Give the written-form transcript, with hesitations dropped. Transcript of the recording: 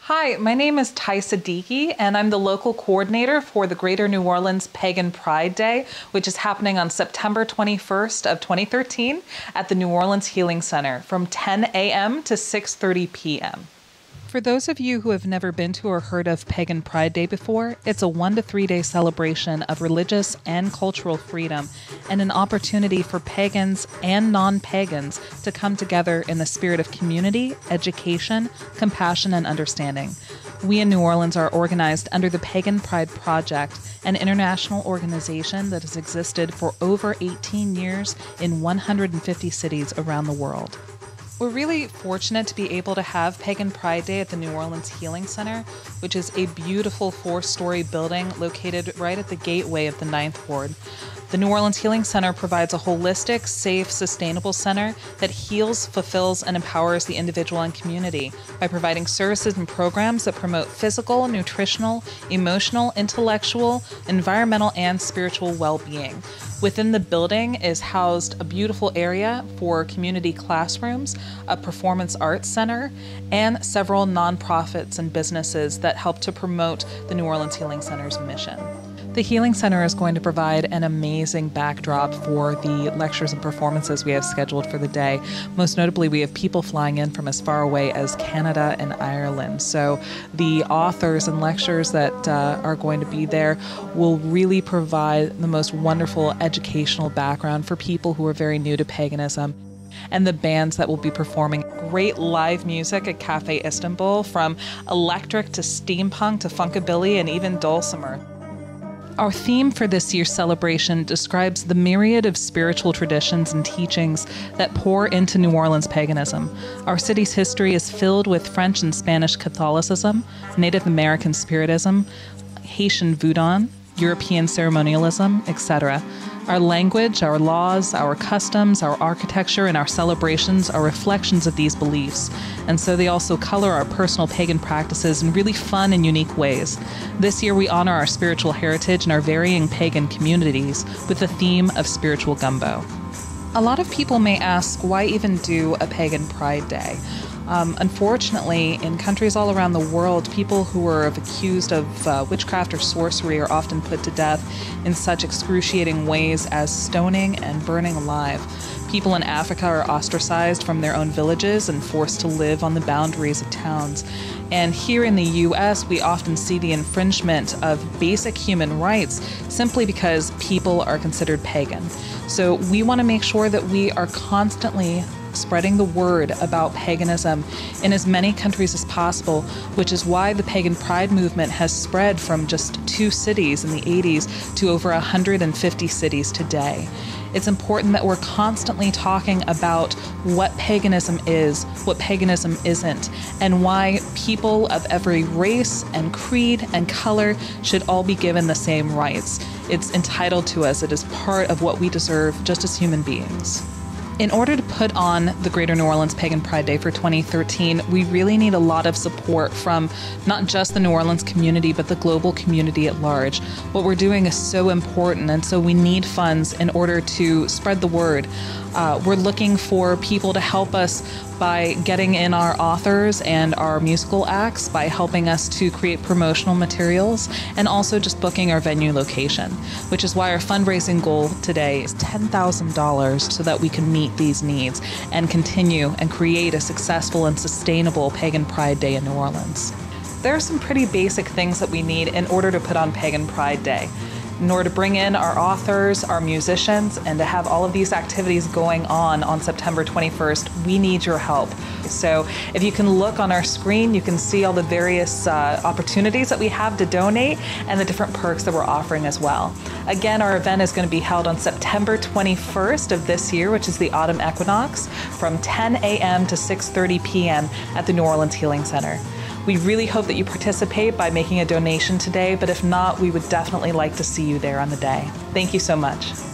Hi, my name is Ty Siddiqui, and I'm the local coordinator for the Greater New Orleans Pagan Pride Day, which is happening on September 21st of 2013 at the New Orleans Healing Center from 10 a.m. to 6:30 p.m. For those of you who have never been to or heard of Pagan Pride Day before, it's a 1 to 3 day celebration of religious and cultural freedom and an opportunity for pagans and non-pagans to come together in the spirit of community, education, compassion, and understanding. We in New Orleans are organized under the Pagan Pride Project, an international organization that has existed for over 18 years in 150 cities around the world. We're really fortunate to be able to have Pagan Pride Day at the New Orleans Healing Center, which is a beautiful 4-story building located right at the gateway of the Ninth Ward. The New Orleans Healing Center provides a holistic, safe, sustainable center that heals, fulfills, and empowers the individual and community by providing services and programs that promote physical, nutritional, emotional, intellectual, environmental, and spiritual well-being. Within the building is housed a beautiful area for community classrooms, a performance arts center, and several nonprofits and businesses that help to promote the New Orleans Healing Center's mission. The Healing Center is going to provide an amazing backdrop for the lectures and performances we have scheduled for the day. Most notably, we have people flying in from as far away as Canada and Ireland. So the authors and lectures that are going to be there will really provide the most wonderful educational background for people who are very new to paganism. And the bands that will be performing great live music at Cafe Istanbul, from electric to steampunk to funkabilly and even dulcimer. Our theme for this year's celebration describes the myriad of spiritual traditions and teachings that pour into New Orleans paganism. Our city's history is filled with French and Spanish Catholicism, Native American Spiritism, Haitian Voodoo, European ceremonialism, etc. Our language, our laws, our customs, our architecture, and our celebrations are reflections of these beliefs, and so they also color our personal pagan practices in really fun and unique ways. This year we honor our spiritual heritage and our varying pagan communities with the theme of spiritual gumbo. A lot of people may ask, why even do a Pagan Pride Day? Unfortunately, in countries all around the world, people who are accused of witchcraft or sorcery are often put to death in such excruciating ways as stoning and burning alive. People in Africa are ostracized from their own villages and forced to live on the boundaries of towns. And here in the U.S., we often see the infringement of basic human rights simply because people are considered pagan. So we want to make sure that we are constantly spreading the word about paganism in as many countries as possible, which is why the Pagan Pride movement has spread from just 2 cities in the 80s to over 150 cities today. It's important that we're constantly talking about what paganism is, what paganism isn't, and why people of every race and creed and color should all be given the same rights. It's entitled to us. It is part of what we deserve just as human beings. In order to put on the Greater New Orleans Pagan Pride Day for 2013, we really need a lot of support from not just the New Orleans community, but the global community at large. What we're doing is so important, and so we need funds in order to spread the word. We're looking for people to help us by getting in our authors and our musical acts, by helping us to create promotional materials, and also just booking our venue location, which is why our fundraising goal today is $10,000 so that we can meet these needs and continue and create a successful and sustainable Pagan Pride Day in New Orleans. There are some pretty basic things that we need in order to put on Pagan Pride Day. In order to bring in our authors, our musicians, and to have all of these activities going on September 21st, we need your help. So if you can look on our screen, you can see all the various opportunities that we have to donate and the different perks that we're offering as well. Again, our event is going to be held on September 21st of this year, which is the autumn equinox, from 10 a.m. to 6:30 p.m. at the New Orleans Healing Center. We really hope that you participate by making a donation today, but if not, we would definitely like to see you there on the day. Thank you so much.